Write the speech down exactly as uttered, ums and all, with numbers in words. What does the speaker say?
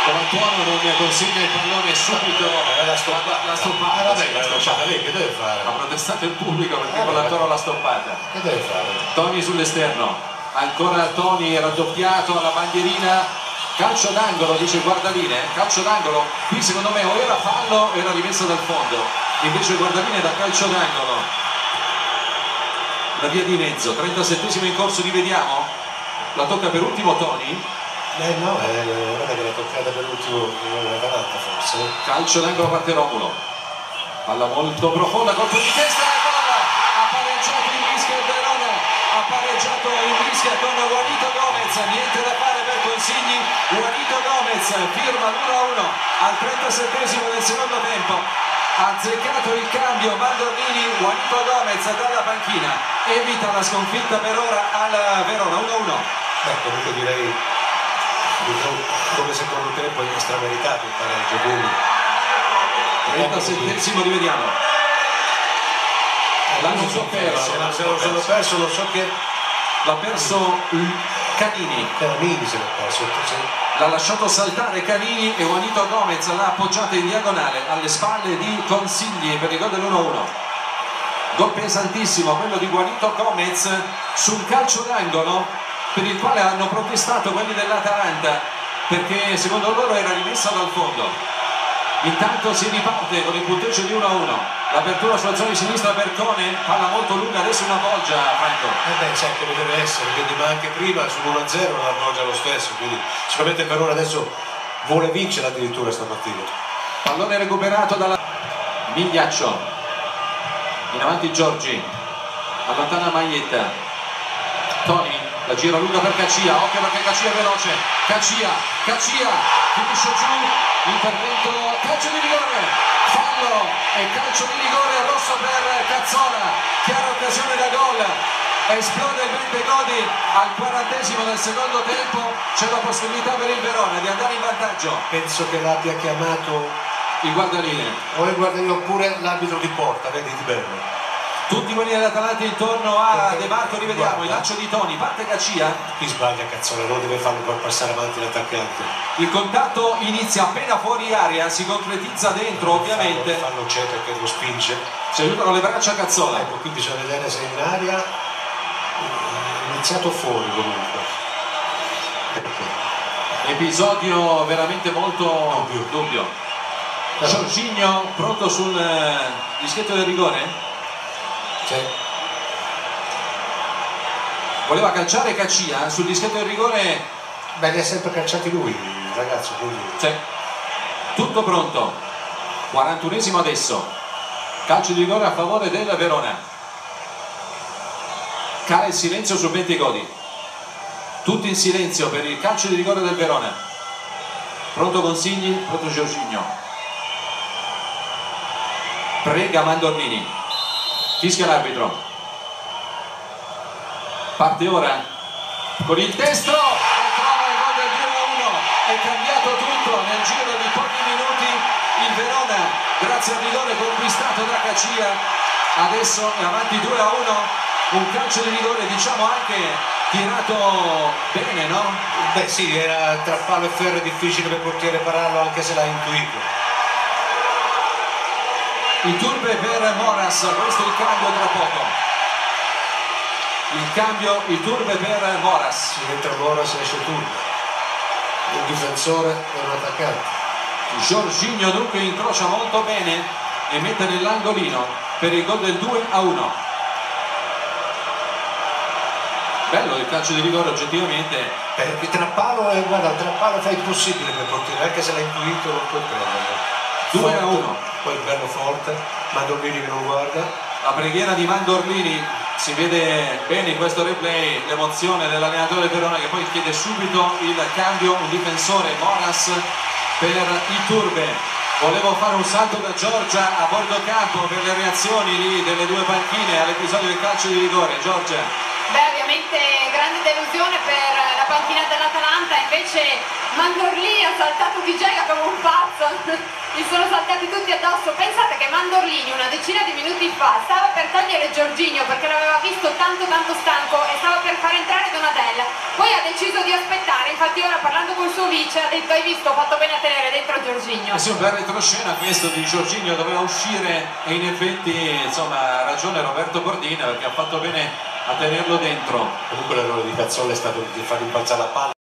Colantuono non consiglia il pallone subito, eh, la stoppata, la stoppata, ah, vabbè, sì, la stoppata lì, che deve fare? Ha protestato il pubblico perché eh, Colantuono l'ha stoppata. Che deve fare? Toni sull'esterno, ancora Toni raddoppiato alla bandierina, calcio d'angolo, dice Guardaline, calcio d'angolo, qui secondo me o era fallo o era rimessa dal fondo, invece Guardaline da calcio d'angolo, la via di mezzo, trentasettesimo in corso, rivediamo, la tocca per ultimo Toni. Eh no, è ora che l'ha toccata per l'ultimo l'Atalanta forse. Calcio d'angolo parte Romulo, palla molto profonda, colpo di testa e gol, ha pareggiato in Ischia il Verona, ha pareggiato in Ischia con Juanito Gomez, niente da fare per Consigli, Juanito Gomez firma l'uno a uno al trentasettesimo del secondo tempo, ha azzeccato il cambio Mandorlini, Juanito Gomez dalla panchina, evita la sconfitta per ora al Verona, uno a uno. Beh, comunque direi come secondo tempo è strameritato il pareggio, quindi trentasettesimo, rivediamo, l'hanno so perso, se lo sono perso, non so che l'ha perso Canini, Canini se l'ha perso, l'ha lasciato saltare Canini e Juanito Gomez l'ha appoggiata in diagonale alle spalle di Consigli per il gol dell'uno a uno. Gol pesantissimo quello di Juanito Gomez sul calcio d'angolo per il quale hanno protestato quelli dell'Atalanta perché secondo loro era rimessa dal fondo. Intanto si riparte con il punteggio di uno a uno, l'apertura sulla zona di sinistra per Cone, palla molto lunga, adesso una appoggia Franco. Eh beh, sai come deve essere, quindi, ma anche prima sull'uno a zero non appoggia lo stesso, quindi sicuramente per ora adesso vuole vincere addirittura stamattina. Pallone recuperato dalla Migliaccio, in avanti Giorgi, allontana Maietta, Toni, la gira lunga per Cacia, occhio perché Cacia è veloce, Cacia, Cacia, finisce giù, intervento, calcio di rigore, fallo e calcio di rigore rosso per Cazzola, chiara occasione da gol, esplode il Bentegodi al quarantesimo del secondo tempo, c'è la possibilità per il Verona di andare in vantaggio. Penso che l'abbia chiamato il guardaline o il guardaline oppure l'arbitro di porta, vedi di bello. Tutti quelli dell'Atalanta intorno a De Marco, rivediamo il lancio di Toni, parte Cacia. Qui sbaglia Cazzola, non deve farlo per passare avanti l'attaccante. Il contatto inizia appena fuori area, si concretizza dentro ovviamente. Fallo, fallo c'è perché lo spinge. Si aiutano le braccia a Cazzola. Ecco, qui bisogna vedere se in aria è iniziato fuori comunque. Ecco. Episodio veramente molto dubbio. dubbio. Jorginho pronto sul dischetto del rigore? Sì. Voleva calciare Cacia sul dischetto del rigore. Beh, li ha sempre calciati lui, il ragazzo, quindi. Sì. Tutto pronto. quarantunesimo adesso. Calcio di rigore a favore del Verona. Cala il silenzio su Bentegodi. Tutti in silenzio per il calcio di rigore del Verona. Pronto Consigli, pronto Jorginho. Prega Mandorlini. Fischia l'arbitro, parte ora con il destro e trova il gol del due a uno, è cambiato tutto nel giro di pochi minuti. Il Verona, grazie al rigore conquistato da Cacia, adesso è avanti due a uno, un calcio di rigore diciamo anche tirato bene, no? Beh sì, era tra palo e ferro, è difficile per il portiere pararlo anche se l'ha intuito. Iturbe per Moras, questo è il cambio tra poco. Il cambio Iturbe per Moras. Si entra Moras e esce Iturbe. Un difensore e un attaccante. Jorginho dunque incrocia molto bene e mette nell'angolino per il gol del due a uno. Bello il calcio di rigore oggettivamente. Perché tra palo e guarda, tra palo fa impossibile per il portiere, anche se l'ha intuito non puoi prenderlo. due a uno. Poi bello forte, Mandorlini che non guarda. La preghiera di Mandorlini, si vede bene in questo replay l'emozione dell'allenatore Verona che poi chiede subito il cambio, un difensore Moras per Iturbe. Volevo fare un salto da Giorgia a bordo campo per le reazioni lì delle due panchine all'episodio del calcio di rigore. Giorgia. Beh, ovviamente grande delusione per la panchina dell'Atalanta, invece Mandorlini ha saltato di gega come un pazzo, gli sono saltati tutti addosso. Pensate che Mandorlini una decina di minuti fa stava per togliere Jorginho perché l'aveva visto tanto tanto stanco e stava per far entrare Donadel, poi ha deciso di aspettare, infatti ora parlando col suo vice ha detto: hai visto, ho fatto bene a tenere dentro Jorginho. Eh sì, un bel retroscena questo di Jorginho, doveva uscire e in effetti insomma ha ragione Roberto Bordina perché ha fatto bene a tenerlo dentro. Comunque l'errore di Cazzola è stato di far rimbalzare la palla.